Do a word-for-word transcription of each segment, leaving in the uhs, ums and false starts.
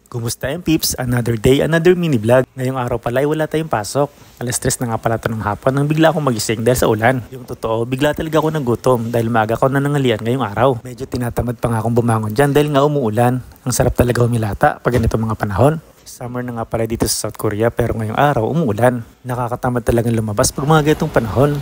Kumusta yung peeps? Another day, another mini vlog. Ngayong araw pala ay wala tayong pasok. Alas tres na nga pala ito ng hapon nang bigla akong magising dahil sa ulan. Yung totoo, bigla talaga ako nagutom dahil maaga ako na nangalian ngayong araw. Medyo tinatamad pa nga akong bumangon dyan dahil nga umuulan. Ang sarap talaga humilata pag ganito mga panahon. Summer na nga pala dito sa South Korea pero ngayong araw umuulan. Nakakatamad talagang lumabas pag mga ganitong panahon.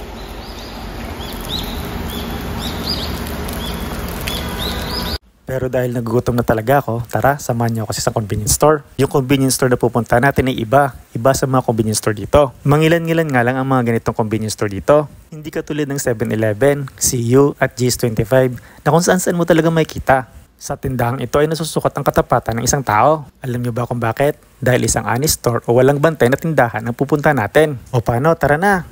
Pero dahil nagugutom na talaga ako, tara, samahan niyo ako kasi sa convenience store. Yung convenience store na pupunta natin ay iba. Iba sa mga convenience store dito. Mangilan-ngilan nga lang ang mga ganitong convenience store dito. Hindi katulad ng seven eleven, C U at G S twenty-five na kung saan-saan mo talaga makikita. Sa tindahang ito ay nasusukat ang katapatan ng isang tao. Alam niyo ba kung bakit? Dahil isang honest store o walang bantay na tindahan ang pupunta natin. O paano, tara na!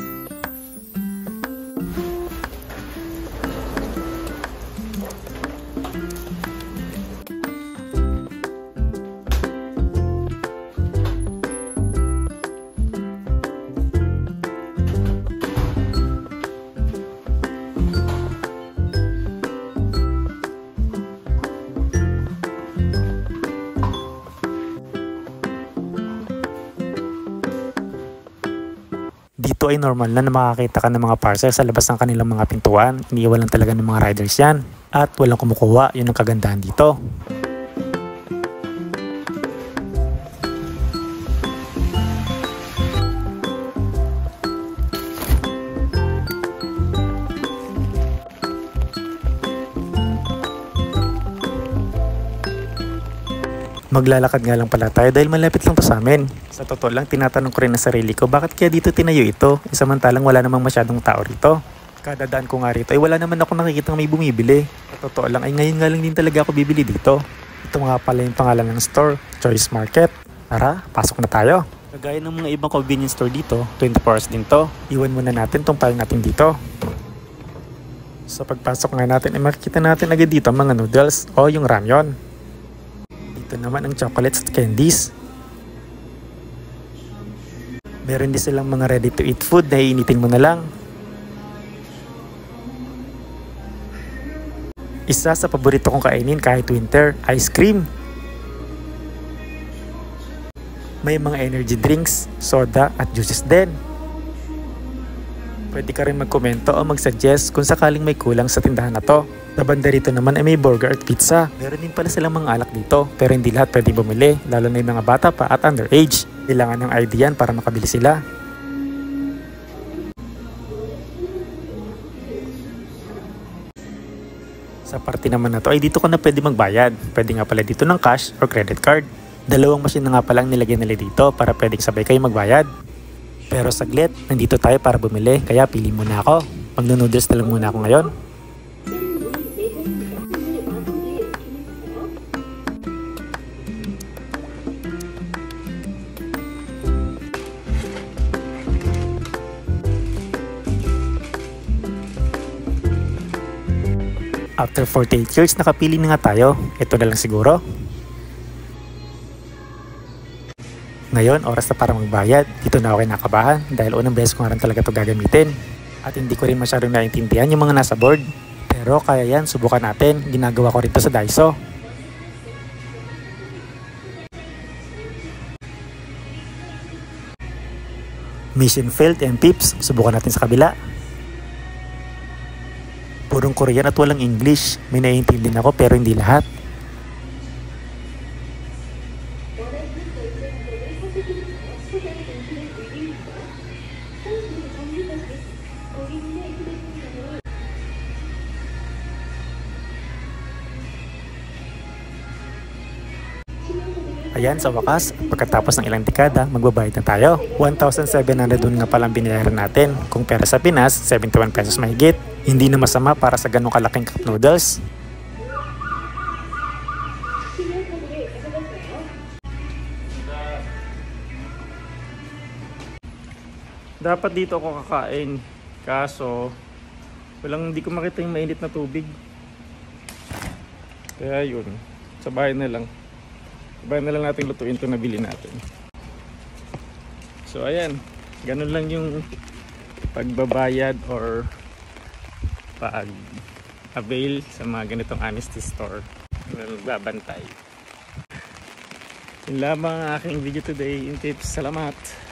Dito ay normal na na makakita ka ng mga parcel sa labas ng kanilang mga pintuan. Iniiwan lang talaga ng mga riders yan. At walang kumukuha, yun ang kagandahan dito. Maglalakad nga lang pala tayo dahil malapit lang to sa amin. Sa totoo lang, tinatanong ko rin na sarili ko, bakit kaya dito tinayo ito? E samantalang wala namang masyadong tao rito. Kadadaan ko nga rito ay wala naman ako nakikitang may bumibili. Sa totoo lang ay ngayon nga lang din talaga ako bibili dito. Ito nga pala yung pangalan ng store, Choice Market. Tara, pasok na tayo. Kagaya ng mga ibang convenience store dito, twenty-four hours din to. Iwan muna natin tong file natin dito. Sa pagpasok nga natin ay makikita natin agad dito mga noodles o yung ramyon. Ito naman ang chocolates at candies. Meron din silang mga ready to eat food na iinitin mo na lang. Isa sa paborito kong kainin kahit winter, ice cream. May mga energy drinks, soda at juices din. Pwede ka rin magkomento o mag-suggest kung sakaling may kulang sa tindahan na to. Sa banda rito naman ay may burger at pizza. Meron din pala silang mga alak dito, pero hindi lahat pwede bumili, lalo na yung mga bata pa at underage. Kailangan ng I D yan para makabili sila. Sa parte naman na to ay dito ka na pwede magbayad. Pwede nga pala dito ng cash or credit card. Dalawang machine na nga palang nilagay nila dito para pwedeng sabay kayo magbayad. Pero saglit, nandito tayo para bumili, kaya pili muna ako. Magno-noodles na lang muna ako ngayon. After forty-eight years, nakapili na nga tayo. Ito na lang siguro. Ngayon, oras na para magbayad. Dito na ako kinakabahan dahil unang beses ko nga rin talaga ito gagamitin. At hindi ko rin masyadong naiintindihan yung mga nasa board. Pero kaya yan, subukan natin. Ginagawa ko rito sa Daiso. Mission failed and peeps. Subukan natin sa kabila. Purong Korean at walang English. May naiintindihan ako pero hindi lahat. Ayan, sa wakas, pagkatapos ng ilang dekada, magbabayad na tayo. one thousand seven hundred dun nga palang binayaran natin. Kung pera sa Pinas, seventy-one pesos mahigit. Hindi na masama para sa ganong kalaking cup noodles. Dapat dito ako kakain. Kaso, walang hindi ko makita yung mainit na tubig. Kaya yun, sa bahay na lang. Bayan na lang natin lutuin ito na bili natin. So ayan, ganun lang yung pagbabayad or pag-avail sa mga ganitong honesty store na nagbabantay. Yun lamang ang aking video today. Yung tips. Salamat.